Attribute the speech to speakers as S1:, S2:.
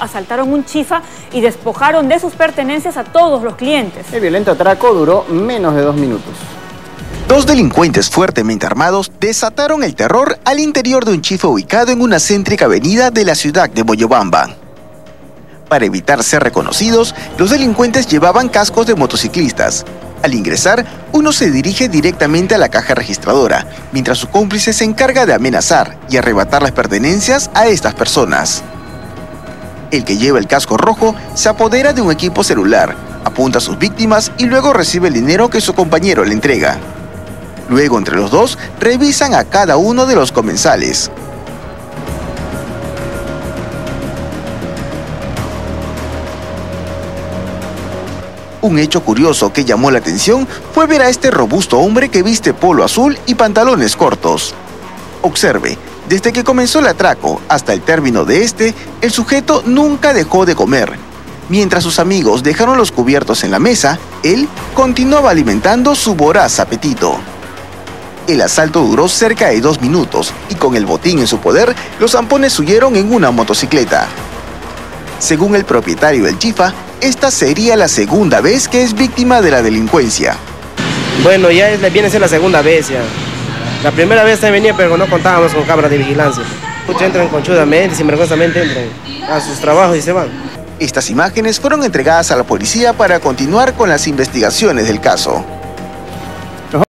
S1: asaltaron un chifa y despojaron de sus pertenencias a todos los clientes.
S2: El violento atraco duró menos de 2 minutos.
S3: Dos delincuentes fuertemente armados desataron el terror al interior de un chifa ubicado en una céntrica avenida de la ciudad de Moyobamba. Para evitar ser reconocidos, los delincuentes llevaban cascos de motociclistas. Al ingresar, uno se dirige directamente a la caja registradora, mientras su cómplice se encarga de amenazar y arrebatar las pertenencias a estas personas. El que lleva el casco rojo se apodera de un equipo celular, apunta a sus víctimas y luego recibe el dinero que su compañero le entrega. Luego, entre los dos, revisan a cada uno de los comensales. Un hecho curioso que llamó la atención fue ver a este robusto hombre que viste polo azul y pantalones cortos. Observe, desde que comenzó el atraco hasta el término de este, el sujeto nunca dejó de comer. Mientras sus amigos dejaron los cubiertos en la mesa, él continuaba alimentando su voraz apetito. El asalto duró cerca de 2 minutos y con el botín en su poder, los zampones huyeron en una motocicleta. Según el propietario del chifa, esta sería la segunda vez que es víctima de la delincuencia.
S4: Bueno, viene a ser la segunda vez ya. La primera vez también venía, pero no contábamos con cámaras de vigilancia. Entran conchudamente, sinvergüenzamente entran a sus trabajos y se van.
S3: Estas imágenes fueron entregadas a la policía para continuar con las investigaciones del caso.